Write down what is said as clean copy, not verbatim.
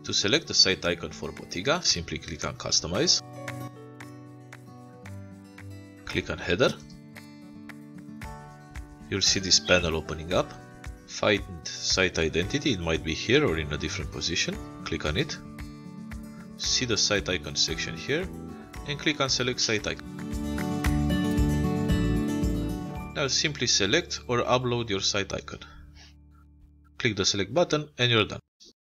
To select the site icon for Botiga, simply click on Customize. Click on Header. You'll see this panel opening up. Find site identity, it might be here or in a different position. Click on it. See the site icon section here and click on Select Site Icon. Now simply select or upload your site icon. Click the select button and you're done.